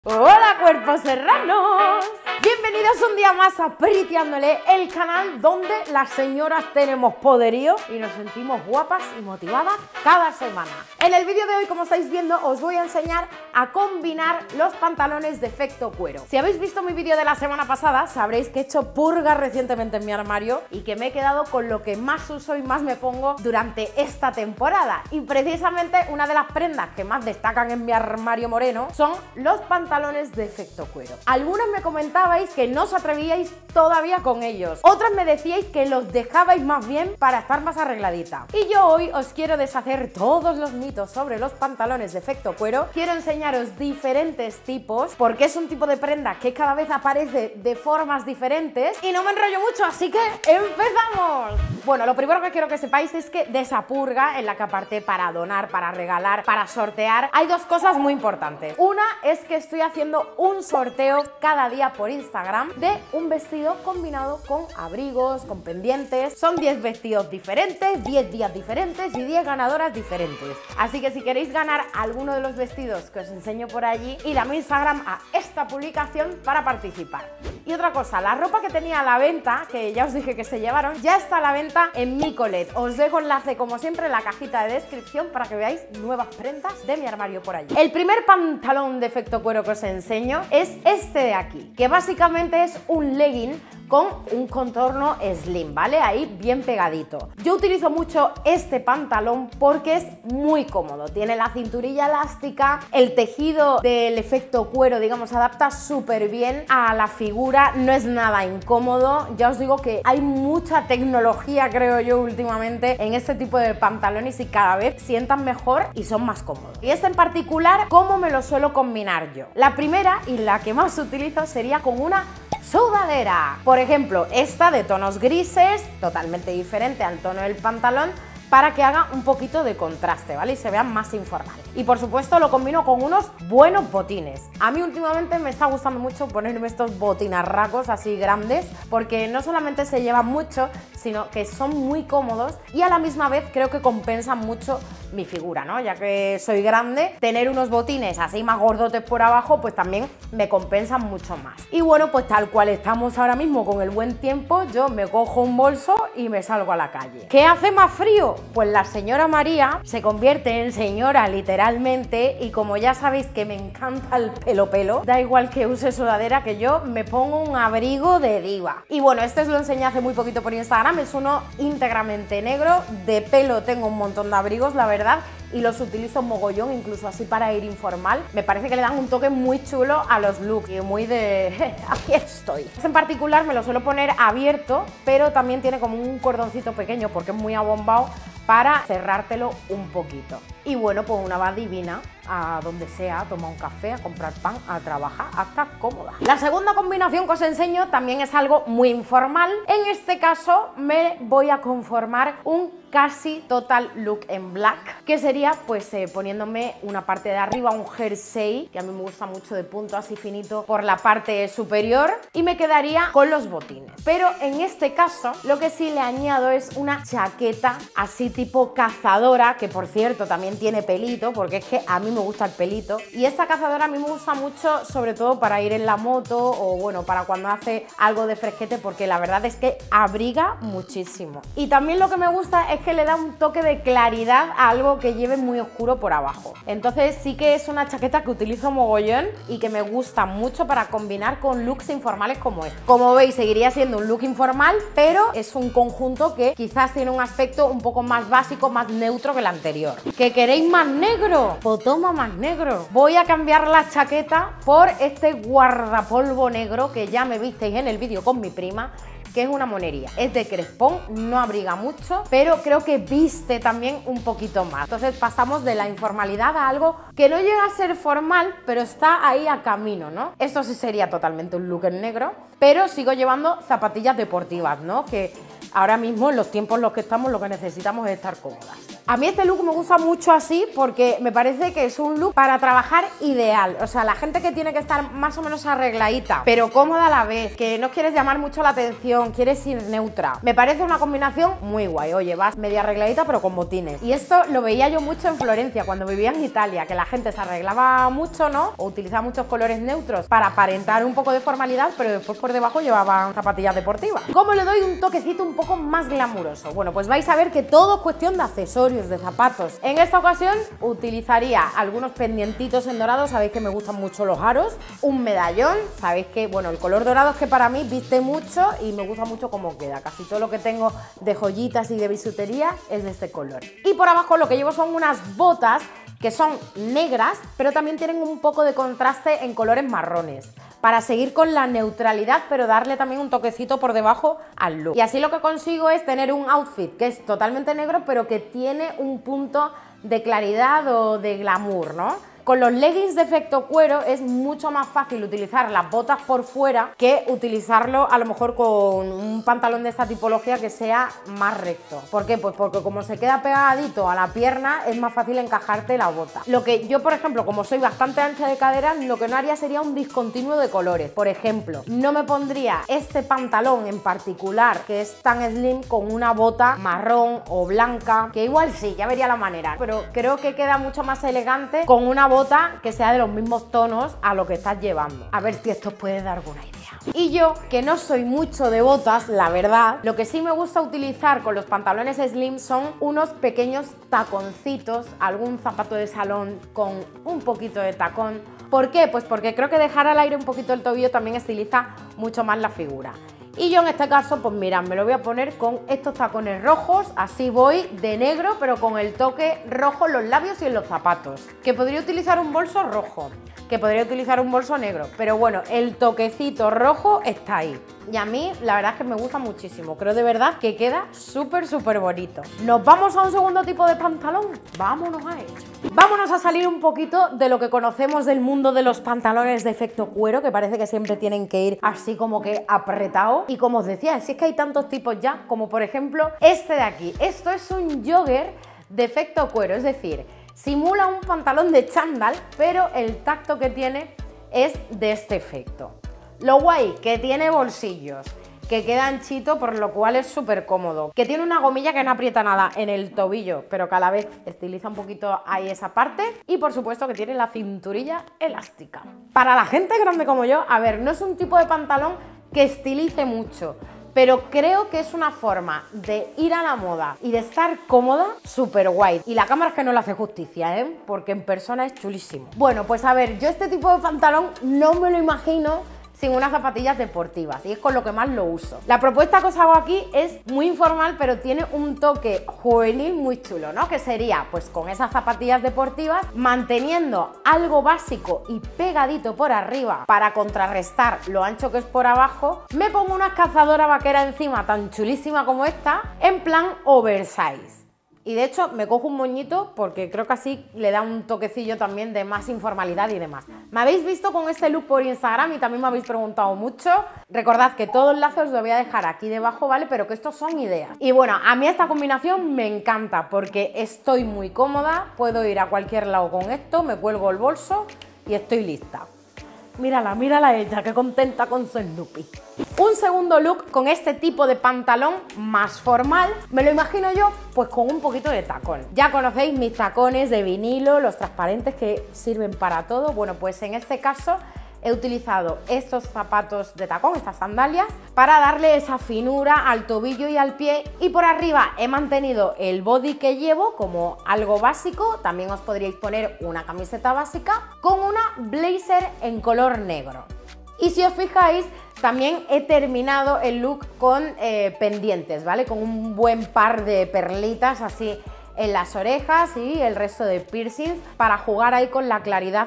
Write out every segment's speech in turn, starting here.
Hola cuerpos serranos, bienvenidos un día más a Priteándole, el canal donde las señoras tenemos poderío y nos sentimos guapas y motivadas cada semana. En el vídeo de hoy, como estáis viendo, os voy a enseñar a combinar los pantalones de efecto cuero. Si habéis visto mi vídeo de la semana pasada, sabréis que he hecho purga recientemente en mi armario y que me he quedado con lo que más uso y más me pongo durante esta temporada. Y precisamente una de las prendas que más destacan en mi armario moreno son los pantalones de efecto cuero. Algunos me comentabais que no os atrevíais todavía con ellos, otras me decíais que los dejabais más bien para estar más arregladita. Y yo hoy os quiero deshacer todos los mitos sobre los pantalones de efecto cuero. Quiero enseñaros diferentes tipos, porque es un tipo de prenda que cada vez aparece de formas diferentes y no me enrollo mucho, así que ¡empezamos! Bueno, lo primero que quiero que sepáis es que de esa purga en la que aparté para donar, para regalar, para sortear, hay dos cosas muy importantes. Una es que estoy haciendo un sorteo cada día por Instagram de un vestido combinado con abrigos, con pendientes. Son 10 vestidos diferentes, 10 días diferentes y 10 ganadoras diferentes. Así que si queréis ganar alguno de los vestidos que os enseño por allí, id a mi Instagram a esta publicación para participar. Y otra cosa, la ropa que tenía a la venta, que ya os dije que se llevaron, ya está a la venta en Micolet. Os dejo enlace como siempre en la cajita de descripción para que veáis nuevas prendas de mi armario por allí. El primer pantalón de efecto cuero que os enseño es este de aquí, que básicamente es un legging con un contorno slim, ¿vale? Ahí bien pegadito. Yo utilizo mucho este pantalón porque es muy cómodo. Tiene la cinturilla elástica, el tejido del efecto cuero, digamos, adapta súper bien a la figura, no es nada incómodo. Ya os digo que hay mucha tecnología, creo yo, últimamente en este tipo de pantalones y cada vez sientan mejor y son más cómodos. Y este en particular, ¿cómo me lo suelo combinar yo? La primera y la que más utilizo sería con una sudadera. Por ejemplo, esta de tonos grises, totalmente diferente al tono del pantalón, para que haga un poquito de contraste, ¿vale? Y se vean más informal. Y por supuesto lo combino con unos buenos botines. A mí últimamente me está gustando mucho ponerme estos botinarracos así grandes, porque no solamente se llevan mucho, sino que son muy cómodos y a la misma vez creo que compensan mucho mi figura, ¿no? Ya que soy grande, tener unos botines así más gordotes por abajo, pues también me compensan mucho más. Y bueno, pues tal cual estamos ahora mismo con el buen tiempo, yo me cojo un bolso y me salgo a la calle. ¿Qué hace más frío? Pues la señora María se convierte en señora literalmente, y como ya sabéis que me encanta el pelo, da igual que use sudadera, que yo me pongo un abrigo de diva. Y bueno, este os lo enseñé hace muy poquito por Instagram, es uno íntegramente negro, de pelo tengo un montón de abrigos, la verdad, y los utilizo mogollón, incluso así para ir informal. Me parece que le dan un toque muy chulo a los looks y muy de aquí estoy. Este en particular me lo suelo poner abierto, pero también tiene como un cordoncito pequeño porque es muy abombado para cerrártelo un poquito. Y bueno, pues una va divina a donde sea, a tomar un café, a comprar pan, a trabajar, hasta cómoda. La segunda combinación que os enseño también es algo muy informal. En este caso me voy a conformar un casi total look en black, que sería pues poniéndome una parte de arriba, un jersey, que a mí me gusta mucho, de punto así finito por la parte superior, y me quedaría con los botines. Pero en este caso lo que sí le añado es una chaqueta así tipo cazadora, que por cierto también tiene pelito, porque es que a mí me gusta el pelito, y esta cazadora a mí me gusta mucho, sobre todo para ir en la moto o bueno, para cuando hace algo de fresquete, porque la verdad es que abriga muchísimo. Y también lo que me gusta es que le da un toque de claridad a algo que lleve muy oscuro por abajo. Entonces sí que es una chaqueta que utilizo mogollón y que me gusta mucho para combinar con looks informales como este. Como veis, seguiría siendo un look informal, pero es un conjunto que quizás tiene un aspecto un poco más básico, más neutro que el anterior. ¿Que queréis más negro? Pues toma más negro. Voy a cambiar la chaqueta por este guardapolvo negro que ya me visteis en el vídeo con mi prima, que es una monería. Es de crespón, no abriga mucho, pero creo que viste también un poquito más. Entonces pasamos de la informalidad a algo que no llega a ser formal, pero está ahí a camino, ¿no? Esto sí sería totalmente un look en negro, pero sigo llevando zapatillas deportivas, ¿no? Que ahora mismo, en los tiempos en los que estamos, lo que necesitamos es estar cómodas. A mí este look me gusta mucho así porque me parece que es un look para trabajar ideal. O sea, la gente que tiene que estar más o menos arregladita, pero cómoda a la vez, que no quieres llamar mucho la atención, quieres ir neutra. Me parece una combinación muy guay. Oye, vas media arregladita pero con botines. Y esto lo veía yo mucho en Florencia, cuando vivía en Italia, que la gente se arreglaba mucho, ¿no? O utilizaba muchos colores neutros para aparentar un poco de formalidad, pero después por debajo llevaban zapatillas deportivas. ¿Cómo le doy un toquecito un poco más glamuroso? Bueno, pues vais a ver que todo es cuestión de accesorios, de zapatos. En esta ocasión utilizaría algunos pendientitos en dorado, sabéis que me gustan mucho los aros, un medallón, sabéis que, bueno, el color dorado es que para mí viste mucho y me gusta mucho cómo queda. Casi todo lo que tengo de joyitas y de bisutería es de este color. Y por abajo lo que llevo son unas botas que son negras, pero también tienen un poco de contraste en colores marrones, para seguir con la neutralidad, pero darle también un toquecito por debajo al look. Y así lo que consigo es tener un outfit que es totalmente negro, pero que tiene un punto de claridad o de glamour, ¿no? Con los leggings de efecto cuero es mucho más fácil utilizar las botas por fuera que utilizarlo a lo mejor con un pantalón de esta tipología que sea más recto. ¿Por qué? Pues porque como se queda pegadito a la pierna es más fácil encajarte la bota. Lo que yo, por ejemplo, como soy bastante ancha de cadera, lo que no haría sería un discontinuo de colores. Por ejemplo, no me pondría este pantalón en particular que es tan slim con una bota marrón o blanca, que igual sí, ya vería la manera, pero creo que queda mucho más elegante con una bota que sea de los mismos tonos a lo que estás llevando. A ver si esto os puede dar alguna idea. Y yo, que no soy mucho de botas, la verdad, lo que sí me gusta utilizar con los pantalones slim son unos pequeños taconcitos, algún zapato de salón con un poquito de tacón. ¿Por qué? Pues porque creo que dejar al aire un poquito el tobillo también estiliza mucho más la figura. Y yo en este caso, pues mirad, me lo voy a poner con estos tacones rojos, así voy de negro, pero con el toque rojo en los labios y en los zapatos. Que podría utilizar un bolso rojo, que podría utilizar un bolso negro, pero bueno, el toquecito rojo está ahí. Y a mí la verdad es que me gusta muchísimo, creo de verdad que queda súper bonito. ¿Nos vamos a un segundo tipo de pantalón? Vámonos a ello. Vámonos a salir un poquito de lo que conocemos del mundo de los pantalones de efecto cuero, que parece que siempre tienen que ir así como que apretados. Y como os decía, si es que hay tantos tipos ya, como por ejemplo este de aquí. Esto es un jogger de efecto cuero, es decir, simula un pantalón de chándal, pero el tacto que tiene es de este efecto. Lo guay, que tiene bolsillos, que queda anchito, por lo cual es súper cómodo, que tiene una gomilla que no aprieta nada en el tobillo, pero que a la vez estiliza un poquito ahí esa parte, y por supuesto que tiene la cinturilla elástica. Para la gente grande como yo, a ver, no es un tipo de pantalón que estilice mucho, pero creo que es una forma de ir a la moda y de estar cómoda súper guay. Y la cámara es que no le hace justicia, ¿eh? Porque en persona es chulísimo. Bueno, pues a ver, yo este tipo de pantalón no me lo imagino sin unas zapatillas deportivas, y es con lo que más lo uso. La propuesta que os hago aquí es muy informal, pero tiene un toque juvenil muy chulo, ¿no? Que sería, pues con esas zapatillas deportivas, manteniendo algo básico y pegadito por arriba para contrarrestar lo ancho que es por abajo, me pongo una cazadora vaquera encima tan chulísima como esta, en plan oversize. Y de hecho me cojo un moñito porque creo que así le da un toquecillo también de más informalidad y demás. Me habéis visto con este look por Instagram y también me habéis preguntado mucho. Recordad que todo el enlace os lo voy a dejar aquí debajo, ¿vale? Pero que estos son ideas. Y bueno, a mí esta combinación me encanta porque estoy muy cómoda, puedo ir a cualquier lado con esto, me cuelgo el bolso y estoy lista. Mírala, mírala ella, qué contenta con su Snoopy. Un segundo look con este tipo de pantalón más formal, me lo imagino yo pues con un poquito de tacón. Ya conocéis mis tacones de vinilo, los transparentes que sirven para todo. Bueno, pues en este caso he utilizado estos zapatos de tacón, estas sandalias, para darle esa finura al tobillo y al pie, y por arriba he mantenido el body que llevo como algo básico. También os podríais poner una camiseta básica con una blazer en color negro. Y si os fijáis, también he terminado el look con pendientes, ¿vale? Con un buen par de perlitas así en las orejas y el resto de piercings para jugar ahí con la claridad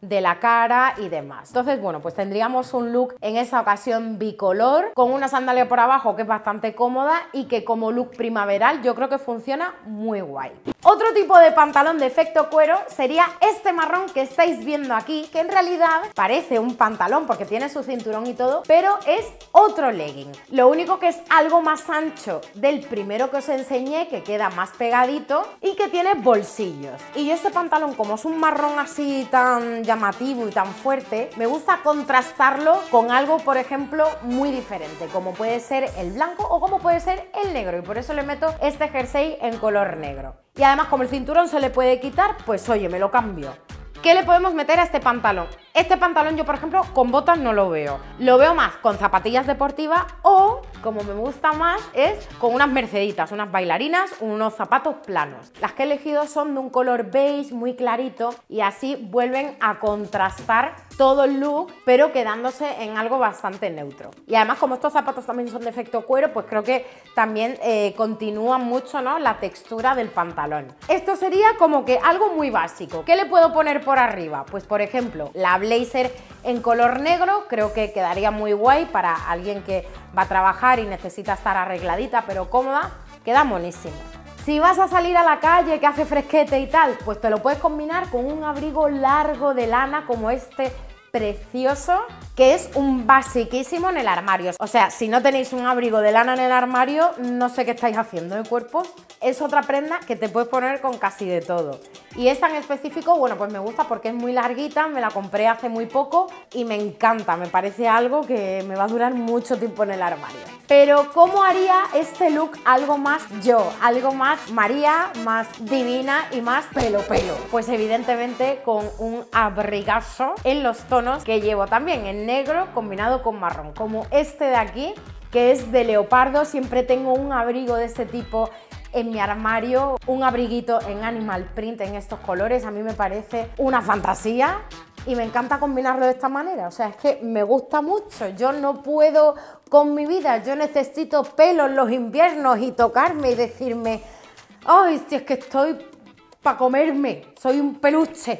de la cara y demás. Entonces, bueno, pues tendríamos un look en esa ocasión bicolor, con una sandalia por abajo que es bastante cómoda y que como look primaveral yo creo que funciona muy guay. Otro tipo de pantalón de efecto cuero sería este marrón que estáis viendo aquí, que en realidad parece un pantalón porque tiene su cinturón y todo, pero es otro legging. Lo único que es algo más ancho del primero que os enseñé, que queda más pegadito y que tiene bolsillos. Y yo este pantalón, como es un marrón así tan llamativo y tan fuerte, me gusta contrastarlo con algo, por ejemplo, muy diferente, como puede ser el blanco o como puede ser el negro, y por eso le meto este jersey en color negro. Y además, como el cinturón se le puede quitar, pues oye, me lo cambio. ¿Qué le podemos meter a este pantalón? Este pantalón yo, por ejemplo, con botas no lo veo. Lo veo más con zapatillas deportivas o, como me gusta más, es con unas merceditas, unas bailarinas, unos zapatos planos. Las que he elegido son de un color beige muy clarito y así vuelven a contrastar todo el look, pero quedándose en algo bastante neutro. Y además, como estos zapatos también son de efecto cuero, pues creo que también continúa mucho, ¿no?, la textura del pantalón. Esto sería como que algo muy básico. ¿Qué le puedo poner por arriba? Pues, por ejemplo, la blazer en color negro, creo que quedaría muy guay para alguien que va a trabajar y necesita estar arregladita pero cómoda, queda monísimo. Si vas a salir a la calle que hace fresquete y tal, pues te lo puedes combinar con un abrigo largo de lana como este precioso, que es un basiquísimo en el armario. O sea, si no tenéis un abrigo de lana en el armario, no sé qué estáis haciendo de cuerpos. Es otra prenda que te puedes poner con casi de todo. Y esta en específico, bueno, pues me gusta porque es muy larguita, me la compré hace muy poco y me encanta, me parece algo que me va a durar mucho tiempo en el armario. Pero ¿cómo haría este look algo más yo? Algo más María, más divina y más pelo? Pues evidentemente con un abrigazo en los tonos que llevo también, en negro combinado con marrón, como este de aquí, que es de leopardo. Siempre tengo un abrigo de este tipo en mi armario, un abriguito en animal print en estos colores. A mí me parece una fantasía y me encanta combinarlo de esta manera. O sea, es que me gusta mucho. Yo no puedo con mi vida, yo necesito pelo en los inviernos y tocarme y decirme, ay, si es que estoy para comerme, soy un peluche.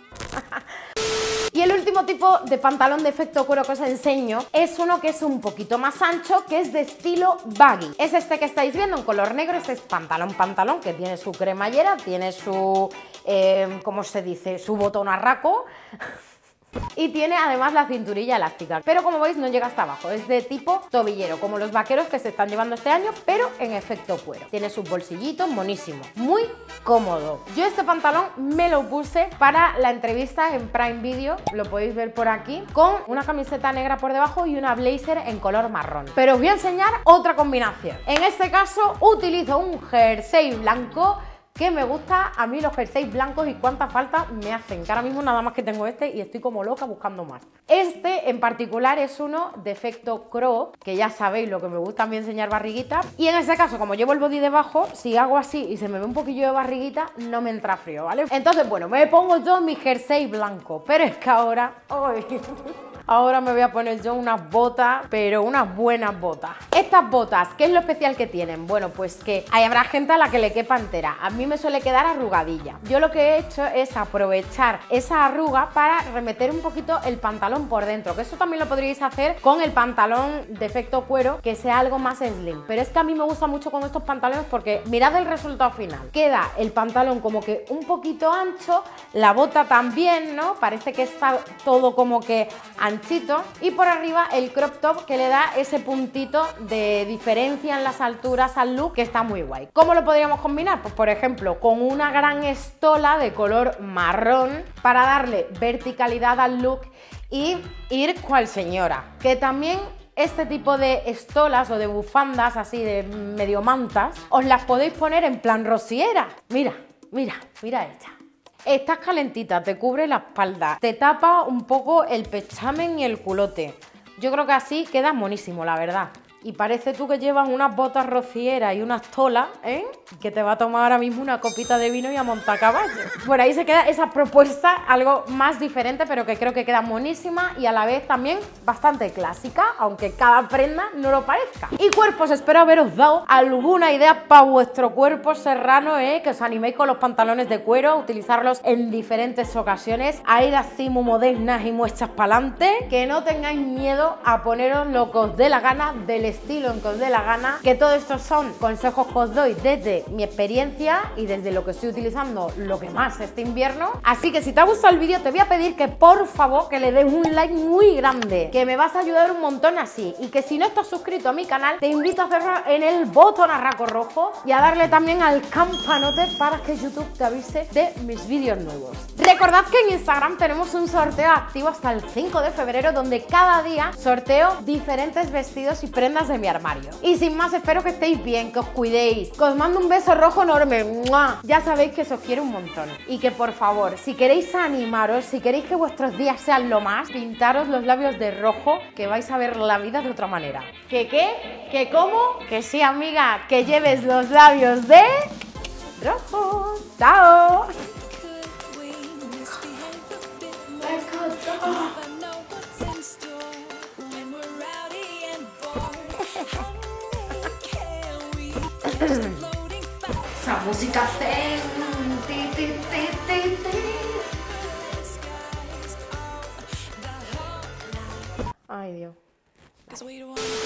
Y el último tipo de pantalón de efecto cuero que os enseño es uno que es un poquito más ancho, que es de estilo baggy. Es este que estáis viendo en color negro. Este es pantalón que tiene su cremallera, tiene su, ¿cómo se dice?, su botón a raco. Y tiene además la cinturilla elástica, pero como veis no llega hasta abajo, es de tipo tobillero, como los vaqueros que se están llevando este año, pero en efecto cuero. Tiene sus bolsillitos, monísimo, muy cómodo. Yo este pantalón me lo puse para la entrevista en Prime Video, lo podéis ver por aquí, con una camiseta negra por debajo y una blazer en color marrón. Pero os voy a enseñar otra combinación. En este caso utilizo un jersey blanco, que me gusta a mí los jerseys blancos y cuánta falta me hacen, que ahora mismo nada más que tengo este y estoy como loca buscando más. Este en particular es uno de efecto crop, que ya sabéis lo que me gusta a mí enseñar barriguita, y en este caso, como llevo el body debajo, si hago así y se me ve un poquillo de barriguita, no me entra frío, ¿vale? Entonces, bueno, me pongo yo mi jersey blanco, pero es que ahora... ¡ay! Ahora me voy a poner yo unas botas, pero unas buenas botas. Estas botas, ¿qué es lo especial que tienen? Bueno, pues que habrá gente a la que le quepa entera. A mí me suele quedar arrugadilla. Yo lo que he hecho es aprovechar esa arruga para remeter un poquito el pantalón por dentro, que eso también lo podríais hacer con el pantalón de efecto cuero, que sea algo más slim. Pero es que a mí me gusta mucho con estos pantalones porque mirad el resultado final. Queda el pantalón como que un poquito ancho, la bota también, ¿no? Parece que está todo como que anchito, y por arriba el crop top que le da ese puntito de diferencia en las alturas al look, que está muy guay. ¿Cómo lo podríamos combinar? Pues por ejemplo con una gran estola de color marrón para darle verticalidad al look y ir cual señora. Que también este tipo de estolas o de bufandas así de medio mantas os las podéis poner en plan rociera. Mira, mira, mira esta. Estás calentita, te cubre la espalda, te tapa un poco el pechamen y el culote. Yo creo que así queda monísimo, la verdad. Y parece tú que llevas unas botas rocieras y unas tolas, ¿eh? Que te va a tomar ahora mismo una copita de vino y a montar caballo. Por ahí se queda esa propuesta, algo más diferente, pero que creo que queda monísima y a la vez también bastante clásica, aunque cada prenda no lo parezca. Y cuerpos, espero haberos dado alguna idea para vuestro cuerpo serrano, que os animéis con los pantalones de cuero, a utilizarlos en diferentes ocasiones, a ir así muy modernas y muestras para adelante, que no tengáis miedo a poneros lo que os dé la gana, del estilo en que os dé la gana, que todo esto son consejos que os doy desde mi experiencia y desde lo que estoy utilizando lo que más este invierno. Así que si te ha gustado el vídeo te voy a pedir que por favor que le des un like muy grande, que me vas a ayudar un montón así, y que si no estás suscrito a mi canal te invito a hacerlo en el botón rojo y a darle también al campanote para que YouTube te avise de mis vídeos nuevos. Recordad que en Instagram tenemos un sorteo activo hasta el 5 de febrero donde cada día sorteo diferentes vestidos y prendas de mi armario. Y sin más, espero que estéis bien, que os cuidéis, que os mando un beso rojo enorme. ¡Mua! Ya sabéis que os quiero un montón y que por favor, si queréis animaros, si queréis que vuestros días sean lo más, pintaros los labios de rojo, que vais a ver la vida de otra manera. ¿Que qué? ¿Que cómo? Que sí, amiga, que lleves los labios de rojo. ¡Chao! Esa música zen. Ay, Dios.